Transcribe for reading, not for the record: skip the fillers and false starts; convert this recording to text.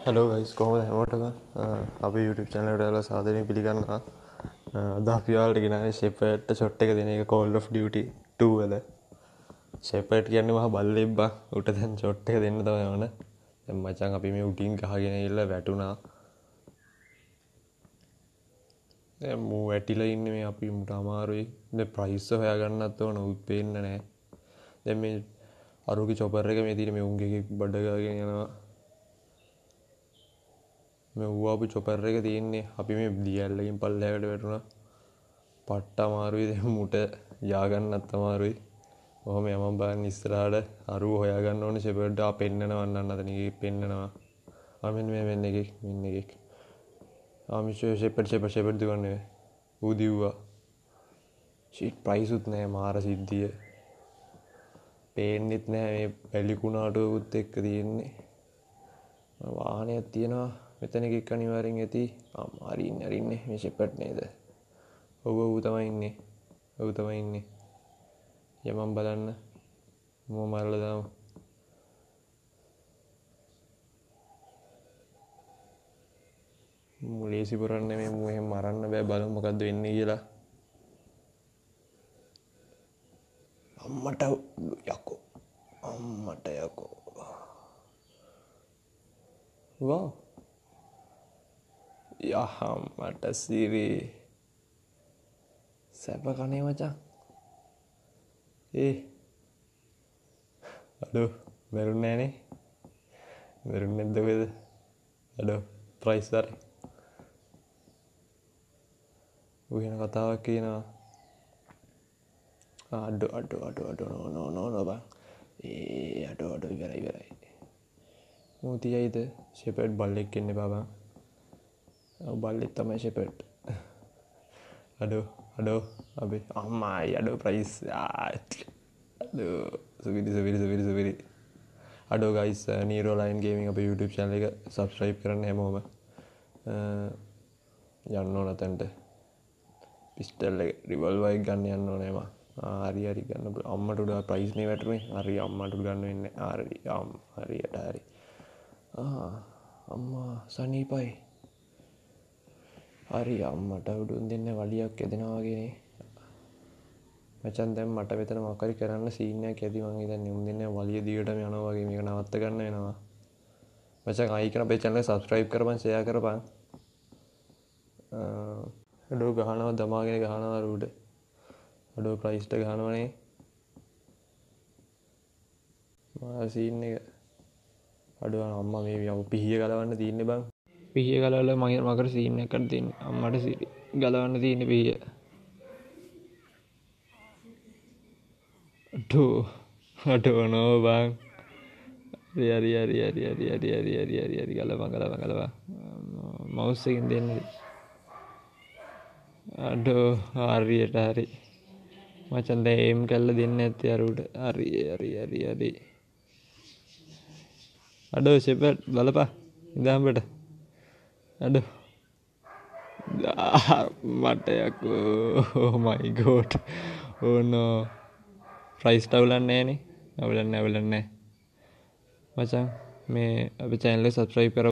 Hello guys කොහොමද හැමෝටම අපේ YouTube channel එකට ආලා සාදරයෙන් පිළිගන්නවා. අද අපි ඔයාලට ගෙනාවේ ෂෙපර්ඩ්ට ෂොට් එක දෙන එක Call of Duty 2 වල. ෂෙපර්ඩ් කියන්නේ මහා බල්ලෙක් බං. උට දැන් ෂොට් එක දෙන්න තමයි ඕන. දැන් මචං අපි මේ උඩින් ගහගෙන ඉල්ල වැටුණා. දැන් මූ වැටිලා ඉන්නේ මේ අපි මුට අමාරුයි. දැන් ප්‍රයිස් හොයාගන්නත් ඕන උත් පේන්නේ නැහැ. දැන් මේ අරුගේ චොපර් එක මේ තියෙන මේ උන්ගේ බඩ ගාගෙන යනවා. මේ ඌාපු චොපර් එක තියෙන්නේ අපි මේ දියැල්ලකින් පල්ලෙහාකට වැටුණා. පට්ට අමාරුයි දැන් මුට ය아가න්නත් අමාරුයි. කොහොම යමන් බලන්න ඉස්සරහට අරුව හොයාගන්න ඕනේ ෂෙපර්ඩ් ආ පෙන්නනවා අන්න අතන එකේ පෙන්නනවා. මෙන්න එකක්. මිෂෝ ෂෙපර්ඩ් දුවන්නේ. ඌ දිව්වා. ෂීට් ප්‍රයිස් උත් නෑ මාර සිද්ධිය. පේන්නෙත් නෑ මේ පැලිකුණාටුවකුත් එක්ක තියෙන්නේ. වාහනයක් තියෙනවා. මෙතන එකක් අනිවාර්යෙන් ඇති. අරින්නේ මේ ෂෙපර්ඩ් නේද? ඔව් තමයි ඉන්නේ. යමන් බලන්න. මම මරලා දාමු. මුලේසි පුරන්නේ මේ මු එහෙම මරන්න බෑ බලමු මොකද්ද වෙන්නේ කියලා. අම්මට යකෝ. වා මට සිරි සැප කනේ මචං අඩෝ මැරුන්නේ නැද්ද කොහෙද අඩෝ ප්‍රයිස් හරි ඌ වෙන කතාවක් කියනවා අඩෝ නෝ බං අඩෝ ඉවරයි මූතියයිද ෂෙපර්ඩ් බල්ලෙක් ඉන්න එපා බං බල්ලෙක් තමයි ෂෙපර්ඩ් අඩෝ අබේ අම්මයි අඩෝ ප්‍රයිස් අඩෝ සුවිරි අඩෝ ගයිස් Niro line gaming අපේ YouTube channel එක subscribe කරන්න හැමෝම යන්න ඕන තැනට පිස්ටල් එක රිවල්වර් එක ගන්න යන්න ඕනේ මම හරි ගන්න අම්මට උඩ ප්‍රයිස් මේ වැටුනේ හරි අම්මට උඩ ගන්න වෙන්නේ හරියට හරි අම්මා සනීපයි හරි අම්මට උඩුන් දෙන්න වලියක් යදෙනවා වගේනේ මචන් දැන් මට මෙතන මොකක් හරි කරන්න සීන් එකක් ඇති මං හිතන්නේ උන් දෙන්න වලිය දිගටම යනවා වගේ මේක නවත්ත ගන්න වෙනවා මචන් ආයි කරන අපේ channel එක subscribe කරපන් share කරපන් අඩෝ ගහනවා දමාගෙන ගහනවා උඩ අඩෝ ප්‍රයිස් එක ගහනවනේ මා සීන් එක අඩෝ අම්මා මේ පිහිය ගලවන්න තියෙන්නේ බං පිහිය ගලවලා මකට සීන් එකක් දෙන්න අම්මට ගලවන්න තියෙන්නේ පිහිය අඩෝ නෝ බං හරි ගලවන්න මවුස් එකෙන් දෙන්න අඩෝ හරියට හරි මචන් දැන් එම් කල්ල දෙන්න ඇත්තේ අරුට හරි අඩෝ ෂෙපර්ඩ් බලපන් ඉඳාම්බට අඩෝ මට යකෝ මයි ගෝඩ් ඕනෝ ප්‍රයිස් අවුලන්නේ නෑනේ අවුලන්නේ මචං මේ අපේ channel එක subscribe කර